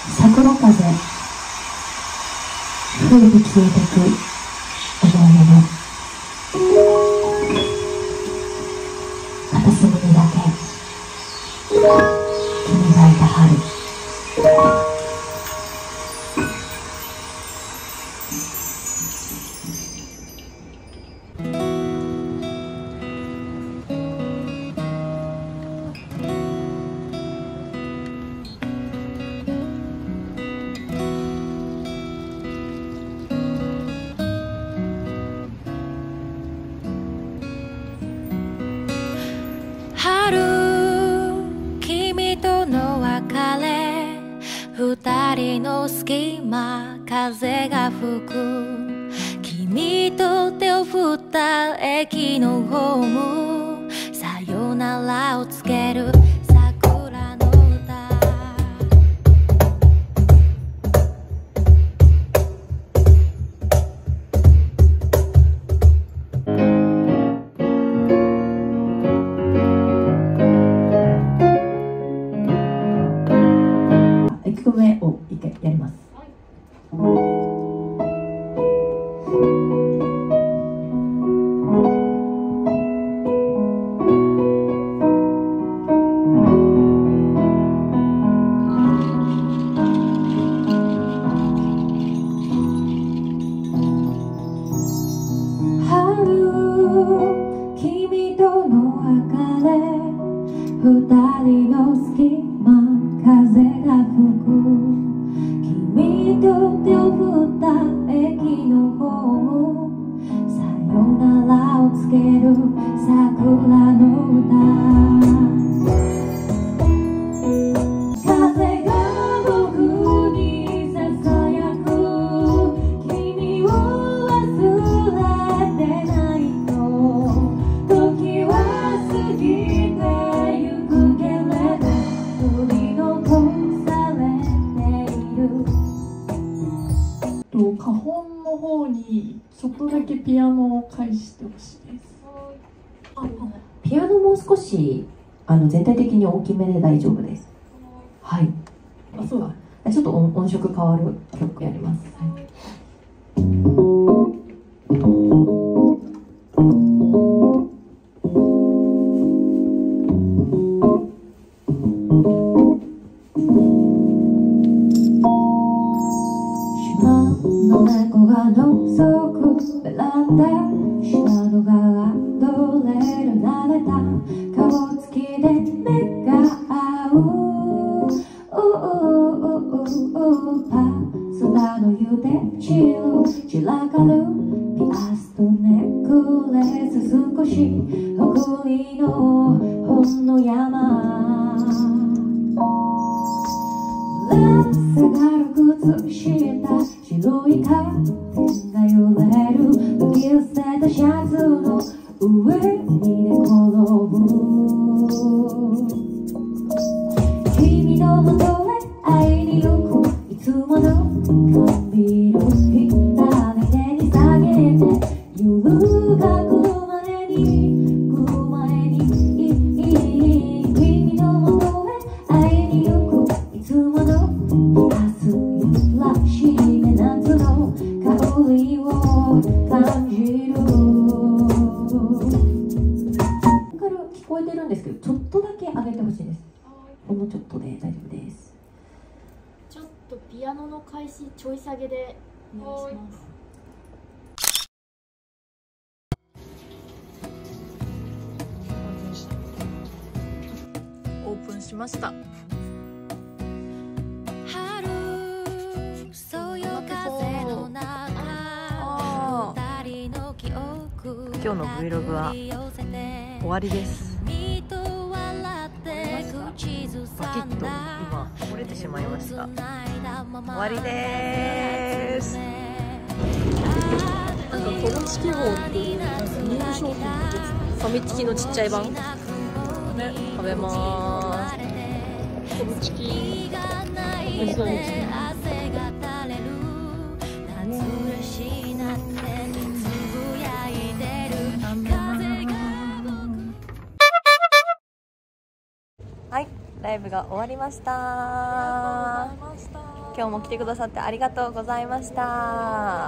桜風吹いて消えてく思い出の片隅にだけ君がいた春。 君との別れ、二人の隙間、風が吹く。君と手を振った駅のホーム、さよならをつける桜の歌。 1曲目を一回やります。君との別れ、二人の隙間、風が吹く。君と手を振った駅のホーム、さよならをつける桜の歌。風が僕にささやく、君を忘れてないと。時は過ぎてゆくけれど、取り残されている。 花本の方にちょっとだけピアノを返してほしいです。 ピアノも少し全体的に大きめで大丈夫です。はい。 あ、そうだ。 ちょっと音色変わる曲やります。はい。猫が覗くベランダ、下のがドレル慣れた顔つきで目が合う。パ空の湯で散らかるピアスとネックレス、少し誇りのほんの山。下がる靴下、白いカーテンが揺れる。脱ぎ捨てたシャツの上に寝転ぶ。君のもとへ会いに行く、いつもの缶ビール左手に下げて、夜が来る前に君のもとへ会いに行く、いつもの明日ゆらしい夏の香りを感じる。聞こえてるんですけど、ちょっとだけ上げてほしいです。ほんのちょっとで大丈夫です。 ちょっとピアノの開始ちょい下げでお願いします。 オープンしました。今日の Vlog は終わりです。バキッと今折れてしまいました。終わりでーす。 なんかトロチキ棒っていうニュー商品のやつ、 ファミチキのちっちゃい版、 ね、 食べまーす。 トロチキ美味しそうですね。 はい、ライブが終わりました。 ありがとうございました。 今日も来てくださってありがとうございました。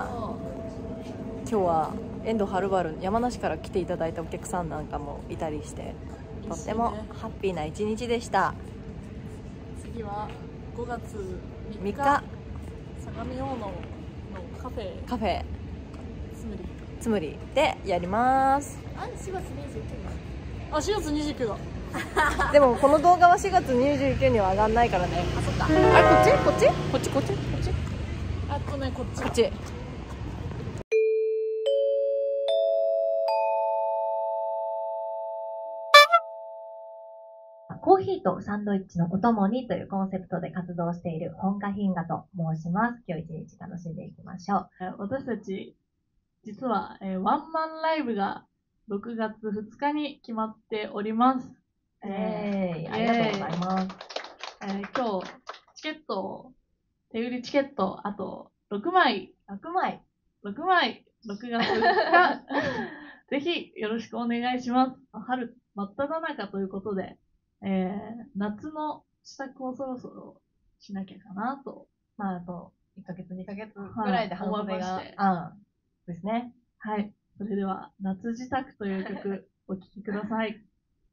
今日は遠藤はるばる山梨から来ていただいたお客さんなんかもいたりして、とってもハッピーな一日でした。 次は5月 3日相模大野のカフェつむりでやります。 あ、4月29日。 あ、4月29だ。 でもこの動画は4月29には上がんないからね。あ、そっか。あれ、こっちあとね、こっち。 コーヒーとサンドイッチのお供にというコンセプトで活動している本家品画と申します。今日一日楽しんでいきましょう。 私たち、実は、ワンマンライブが6月2日に決まっております。 ありがとうございます。 今日、チケット、手売りチケット、あと6枚、6月2日、ぜひよろしくお願いします。春真っ只中ということで、夏の支度をそろそろしなきゃかなと。 まあ、あと1ヶ月、2ヶ月ぐらいで半袖が、ですね。 はい。それでは、夏支度という曲、お聴きください。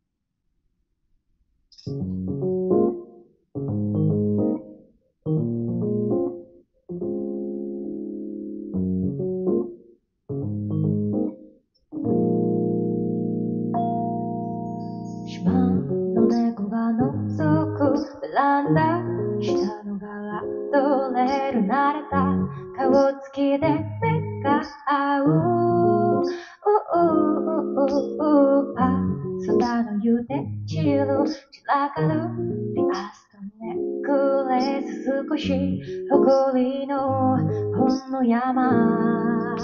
島の猫が覗くベランダ、下の柄とレール慣れた顔つきで目が合う。そばの湯で散らかるピアスとネックレス、少し誇りの本の山、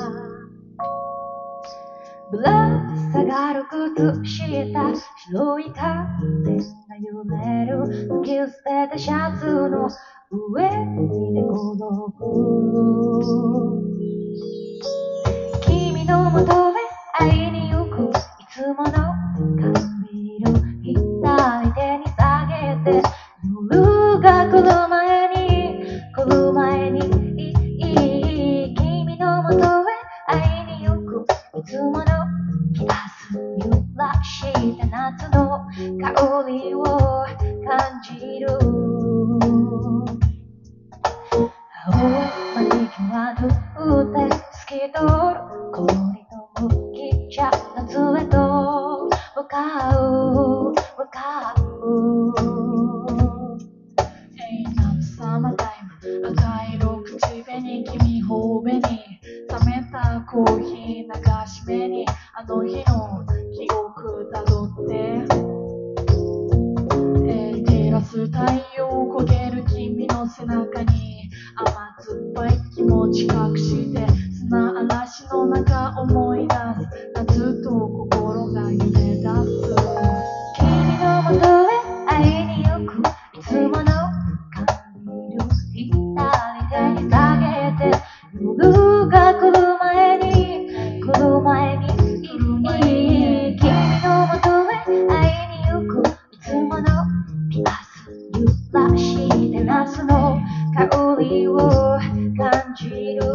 ぶら下がる靴下、白いカーテンが揺れる、突き捨てたシャツの上に寝転ぶ。君のもとへ会いに行く、いつもの髪色、左手に下げて、夜が来る前に、君のもとへ会いに行く、いつものピアス揺らして夏の香りを感じる。青マニキュア塗って透き通る氷と麦茶夏へと向かう。 夏サマータイム、赤色口紅、君頬紅、冷めたコーヒー流し目に、あの日の記憶たどって、照らす太陽焦げる君の背中に甘酸っぱい気持ち隠して、砂嵐の中思い出す夏と心が揺れ出す。 君のもとへ会いに行く、いつもの髪色、左手に下げて、夜が来る前に、君のもとへ会いに行く、いつものピアス揺らして夏の香りを感じる。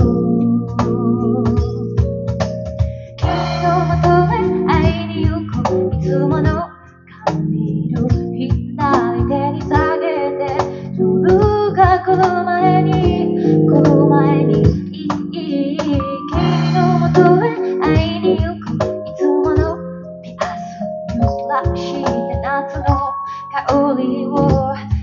君のもとへ会いに行く、いつもの髪色、左手に下げて、夜が来る前に、君のもとへ会いに行く、いつものピアス揺らして夏の香りを